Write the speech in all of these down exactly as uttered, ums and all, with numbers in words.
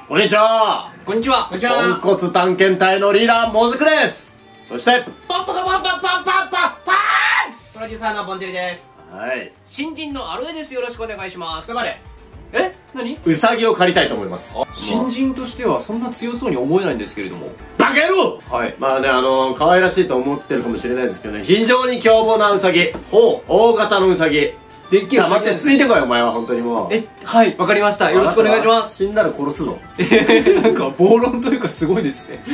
こんにちは。 こんにちは。 こんにちは。 ポンコツ探検隊のリーダーもずくです。そしてパンパカパンパンパンパンパンパンプロデューサーのボンジェリです。 はい、 新人のアロエです。よろしくお願いします。 頑張れ。 え、何？ ウサギを借りたいと思います。 新人としてはそんな強そうに思えないんですけれども。 バカ野郎。 はい。 まあね、あの可愛らしいと思ってるかもしれないですけどね、非常に凶暴なウサギ。 ほう。 大型のウサギ。 でっけえ。 黙ってついてこい、お前は本当にもう。 え、はい、わかりました。よろしくお願いします。 死んだら殺すぞ。 えー、なんか暴論というかすごいですね。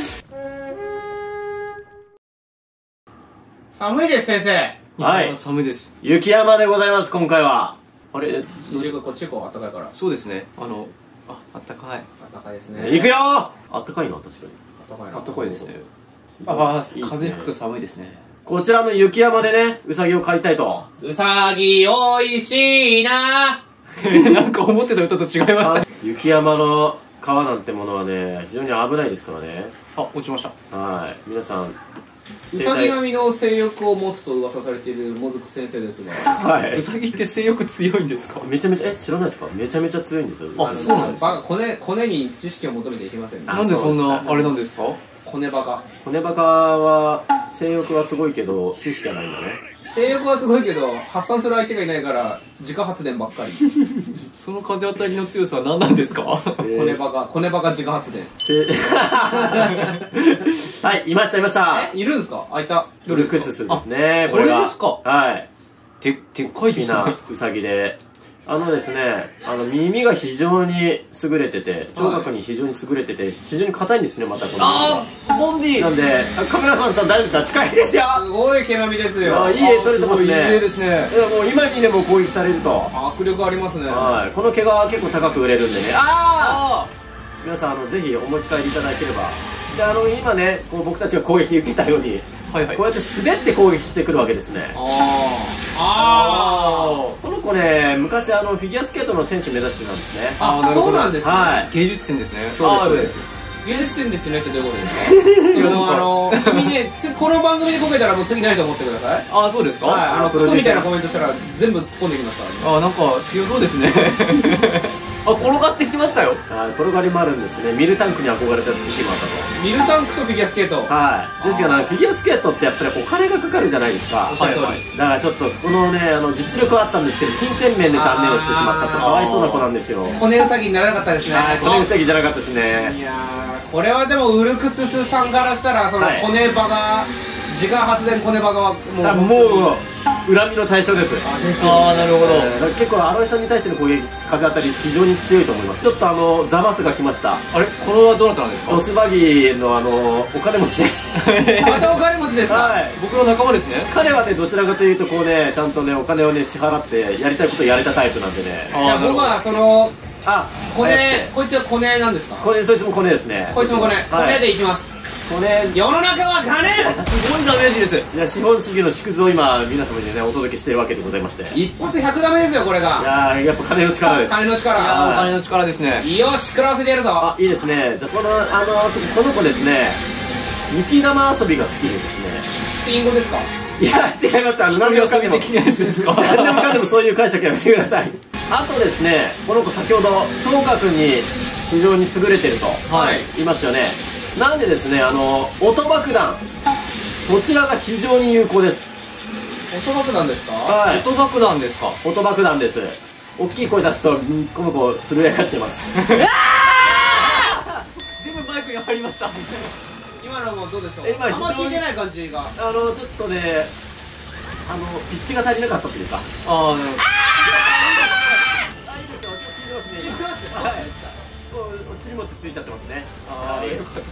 寒いです、先生。 はい、 寒いです。 雪山でございます、今回は。あれ、 新宿がこっち行こう、あったかいから。 そうですね。あの、あ、あったかい。 あったかいですね。 行くよー。あったかいな、確かに。 あったかいな。 あったかいですね。ああ、風吹くと寒いですね。 こちらの雪山でね、ウサギを借りたいと。 うさぎおいしいな。 なんか思ってた歌と違いました。 雪山の川なんてものはね、非常に危ないですからね。 あ、落ちました。 はい、皆さん。 うさぎ並みの性欲を持つと噂されているもずく先生ですが。 はい。 ウサギって性欲強いんですか？ めちゃめちゃ、え、知らないですか？めちゃめちゃ強いんですよ。 あ、そうなんですか。 コネ、コネに知識を求めていけませんね。 なんでそんな、あれなんですか？ コネバカ。 コネバカは、性欲はすごいけど、知識はないんだね。 性欲はすごいけど、発散する相手がいないから、自家発電ばっかり。 その風当たりの強さは何なんですか？ コネバカ、コネバカ自家発電。 はい、いました、いました。 え、いるんですか？あいた。 ルクススですね。 これですか？ はい。 で、でっかいですね。 ウサギで。あのですね、あの耳が非常に優れてて、聴覚に非常に優れてて、非常に硬いんですね、またこの。 あー、ボンジー。 なんで、カメラマンさん大丈夫ですか？近いですよ。 すごい毛並みですよ。 いい絵撮れてますね。 いい絵ですね。 もう今にでも攻撃されると。 迫力ありますね。 はい。この毛が結構高く売れるんでね。ああ。 あ皆さん、あの、ぜひお持ち帰りいただければ。で、あの、今ね、こう僕たちが攻撃受けたように、 はいはい。 こうやって滑って攻撃してくるわけですね。 ああ。 この子ね、昔あの、フィギュアスケートの選手目指してたんですね。 あ、そうなんですね。 はい。 芸術点ですね。 そうです。 芸術点ですねってどういうことですか？いや、あの、君ね、この番組でこけたらもう次ないと思ってください。 ああ、そうですか？ はい、あの、クソみたいなコメントしたら全部突っ込んできますからね。 ああ、なんか強そうですね。あ、転がってきましたよ。 はい、転がりもあるんですね。ミルタンクに憧れた時期もあったと。 ミルタンクとフィギュアスケート。 はい。ですけど、フィギュアスケートってやっぱりお金がかかるじゃないですか。 おっしゃる通り。 だからちょっとそこのね、あの実力はあったんですけど、金銭面で断念をしてしまったと。かわいそうな子なんですよ。 コネウサギにならなかったですね。 はい、コネウサギじゃなかったですね。 いやー、これはでもウルクススさんからしたら、そのコネバが、自家発電コネバがもうもう恨みの対象です。 ああ、なるほど。 結構アロエさんに対しての攻撃、風当たり非常に強いと思います。ちょっとあのザバスが来ました。 あれ、これはどなたなんですか？ ドスバギのあのお金持ちです。 またお金持ちですか？ はい、 僕の仲間ですね。 彼はね、どちらかというとこうね、ちゃんとね、お金をね支払ってやりたいことをやれたタイプなんでね。 じゃあ僕はそのあ、 コネ、こいつはコネなんですか？ これ、そいつもコネですね。 こいつもコネ、コネでいきます。コネ、世の中は金。 すごいダメージです。 いや、資本主義の縮図を今皆様にねお届けしているわけでございまして、 一発ひゃくダメですよこれが。 いやー、やっぱ金の力です。 金の力。 いやー、お金の力ですね。 よし、食らわせてやるぞ。 あ、いいですね。じゃあこのあのこの子ですね、雪玉遊びが好きでですね。 インゴですか？ いや、違います。あの、何でもかんでもできないやつですか？ 何でもかんでもそういう解釈やめてください。あとですね、この子先ほど聴覚に非常に優れてると言いましたよね。なんでですね、あの音爆弾、こちらが非常に有効です。 音爆弾ですか？ はい、 音爆弾ですか？ 音爆弾です。大きい声出すとこの子震え上がっちゃいます。 全部マイクに入りました。 今のもどうでしょう？ 今あんま聞いてない感じが。 あのちょっとね、あのピッチが足りなかったというか。 ああ、なるほど。 尻餅ついちゃってますね。 ああ、よかったです。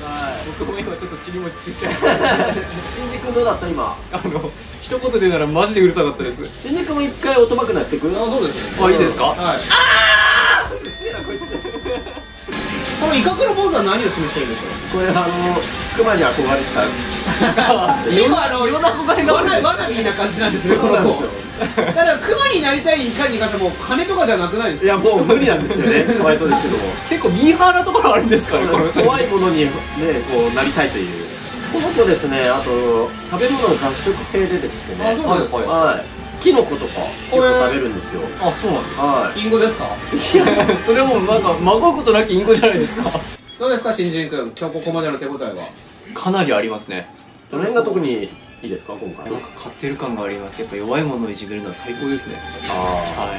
はい、 僕も今ちょっと尻餅ついちゃいました。 新次君どうだった今？ あの一言でならマジでうるさかったです。 新次君も一回音爆弾やってく？ あ、そうですね。 あ、いいですか？ はい。 ああ、うるせえなこいつ。 このイカクロ坊主は何を示してるんでしょう？ これあのクマに憧れてた。 結構あのいろんな憧れがあるんです。 わなびな感じなんですよこの子。だからクマになりたいイカに関してはもう金とかではなくないですか？ いや、もう無理なんですよね。かわいそうですけども。 結構ミーハーなところあるんですかね。 怖いものにね、こうなりたいという。この子ですね、あと食べ物の雑食性でですね。 あ、そうなんですか。 はい。 キノコとか結構食べるんですよ。 あ、そうなんですか。 はインゴですか？ それもなんかまごうことなきインコじゃないですか。 どうですか新人君、今日ここまでの手応えは？ かなりありますね。 い。どの辺が特にいいですか今回？ なんか勝ってる感があります。やっぱ弱いものをいじめるのは最高ですね。 あはい。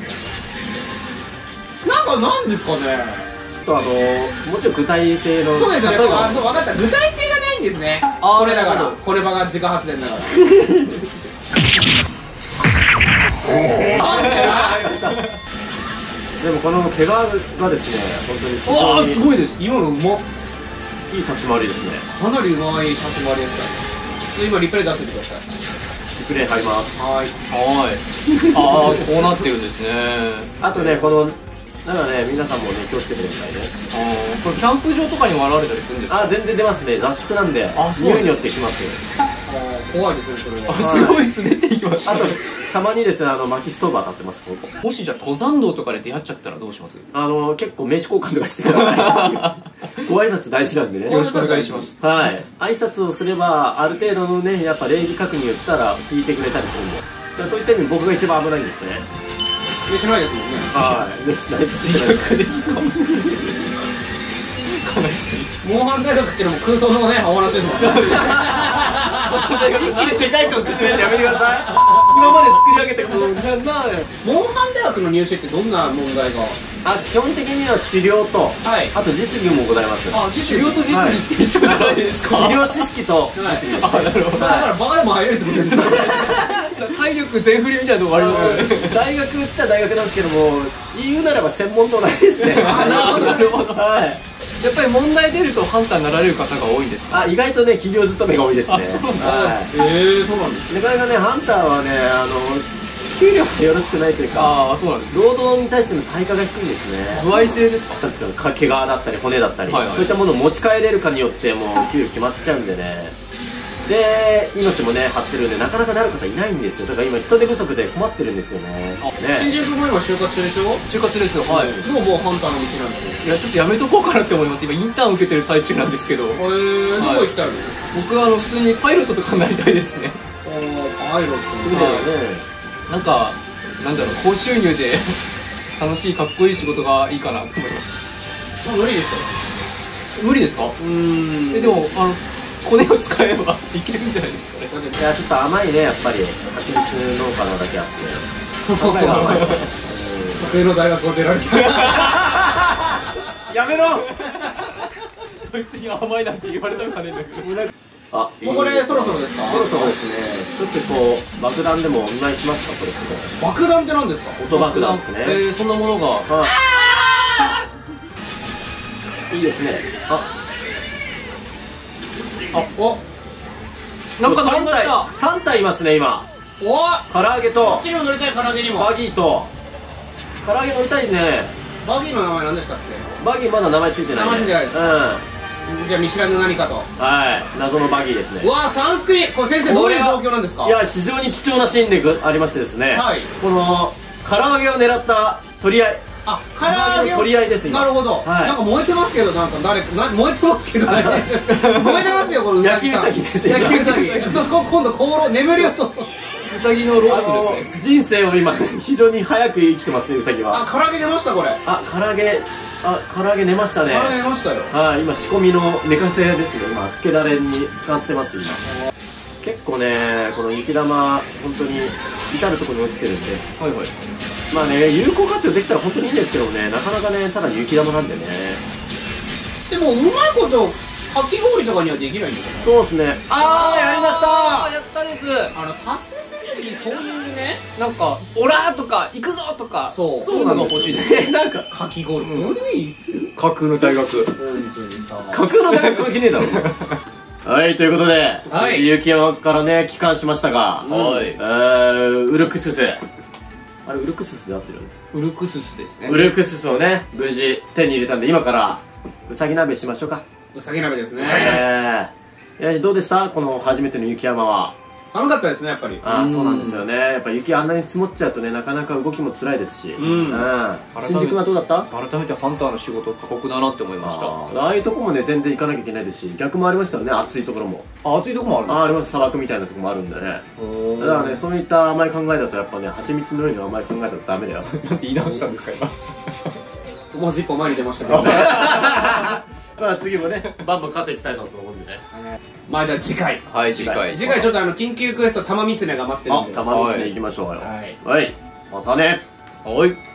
なんかなんですかね。 あとあのもちろん具体性のそうですよね。 例えばあ、そう分かった。具体性がないんですね。 あーこれだからなるほどこれ場が自家発電だから。 ありました。でもこの怪我がですね本当に非わあ、 常にすごいです。 今のうまっ。 いい立ち回りですね。 かなりうまい立ち回りやった。今リプレイ出しててください。 リプレイ入ります。 はい。 はい。ああ、こうなってるんですね。 あとねこのなんかね皆さんもね気をつけてくださいね。 ああ、これキャンプ場とかにも現れたりするんですか？ あ、全然出ますね。雑食なんであそうなんです匂いによってきますよ。 あー怖いですねそれは。 あ、すごい滑っていきましたあとね。 たまにですねあの薪ストーブ当たってますここ。 もしじゃあ登山道とかで出会っちゃったらどうします？ あの結構名刺交換とかしてください。ご挨拶大事なんでね。 よろしくお願いします。 はい、挨拶をすればある程度のねやっぱ礼儀確認をしたら聞いてくれたりするんで、だからそういった意味僕が一番危ないんですね。 上しないですもんね。 はい、ねしないです自虐ですか？悲しい。 モンハン大学っていうのも空想のねお話ですもんね。 一気に世界観崩れるのやめてください。今まで作り上げてこのななモンハン大学の入試ってどんな問題が？ あ、基本的には資料と、 はいあと実技もございます。 あ、狩猟と実技って一緒じゃないですか。 資料知識と実技です。 あ、なるほど。 だからバカでも入れるってことですね。 体力全振りみたいなとこありますよね。 大学っちゃ大学なんですけども、言うならば専門と同じですね。 あ、なるほどなるほど。 はい。 やっぱり問題出るとハンターになられる方が多いんですか？ あ、意外とね企業勤めが多いですね。 あそうなんだはええ、そうなんです。 い。なかなかねハンターはねあの給料がよろしくないというか、 ああ、そうなんです。 労働に対しての対価が低いんですね。 歩合制ですか？ なんですか、毛皮だったり骨だったり、 はいはいそういったものを持ち帰れるかによってもう給料決まっちゃうんでね。で命もね張ってるんでなかなかなる方いないんですよ。だから今人手不足で困ってるんですよね。 あ新ね。 人君も今就活中でしょ？ 就活ですよ。はい。 もうもうハンターの道なんですよ。 いや、ちょっとやめとこうかなって思います。今インターン受けてる最中なんですけど、 えー、どこ行きたいの？ 僕はあの普通にパイロットとかになりたいですね。 あーパイロット船ね。 はね。 なんか、なんだろう、高収入で楽しいかっこいい仕事がいいかなと思います。 まあ無理でしょ。 無理ですか？ うーん。 え、でも、あの、コネを使えばいけるんじゃないですかね。 だっていやちょっと甘いねやっぱり蜂蜜農家なだけあって考えが甘い。うん上の大学を出られた。 やめろ。 そいつに甘いなんて言われたのかねえんだけど。 あ、 もうこれそろそろですか？ そろそろですね。一つこう爆弾でもお見舞いしますかこれ。 爆弾って何ですか？ 音爆弾ですね。 えー、そんなものが。 いいですね。あ、 おなんか乗り三体ました。 三体いますね今。 おこ唐揚げとっちにも乗りたい、唐揚げにも。 バギーと唐揚げ乗りたいね。 バギーの名前何でしたっけ？ バギーまだ名前ついてないね。 名前ついてないですうん。 じゃあ見知らぬ何かと。 はい。謎のバギーですねう。わー、さん組。これ先生どういう状況なんですか？ いや非常に貴重なシーンでありましてですね。 はいこの唐揚げを狙った取り合い。 あ、唐揚げを取り合いです今。 なるほど、 はいなんか燃えてますけど、なんか誰かな燃えてますけどね燃えてますよこれうさぎさん。 野球ウサギです野球ウサギ。そうこ今度香炉眠るよと。 うさぎのローあストですね。 の人生を今非常に早く生きてますねウサギは。 あ、唐揚げ出ましたこれ。 あ、唐揚げ、あ、唐揚げ寝ましたね。 唐揚げ出ましたよ。 はい、今仕込みの寝かせですね。今つけだれに使ってます今。結構ね、この雪玉本当に至る所に落ちてるんで、 はいはい。 まあね有効活用できたら本当にいいんですけどね、なかなかねただの雪玉なんでね。 でもうまいことかき氷とかにはできないんですよ。 そうですね。あーやりましたあーやったです。 あの達成するときにそういうね、 なんか、オラーとか、行くぞとか、 そうそういうのが欲しいです。 ね。なんかかき氷どうでもいいっすよ。 架空の大学。 本当にさ。 架空の大学関係ねえだろ。はいということで、 はい雪山からね帰還しましたが、 はいえー、ウルクスス。あれウルクススで合ってる？ ウルクススですね。 ウルクススをね無事手に入れたんで今からうさぎ鍋しましょうか。 うさぎ鍋ですね。 えー、いやどうでしたこの初めての雪山は？ 寒かったですね、やっぱり。 ああ、そうなんですよね。やっぱ雪あんなに積もっちゃうとね、なかなか動きも辛いですし。うん。新宿はどうだった？ 改めてハンターの仕事過酷だなって思いました。 ああいうとこもね、全然行かなきゃいけないですし、逆もありますからね、暑いところも。 あ、暑いとこもあるんですか？ あ、あります。砂漠みたいなとこもあるんでね。だからね、そういった甘い考えだとやっぱね、蜂蜜のように甘い考えだとダメだよ。 なんて言い直したんですか、今。 思わず一歩前に出ましたけど。 まあ次もね、バンバン勝っていきたいなと思うんでね。 まあじゃあ次回。 はい、次回。 次回ちょっとあの、緊急クエスト玉三つ目が待ってるんで。 あ、玉三つ目行きましょうよ。 はい。 はい。またね。 はい。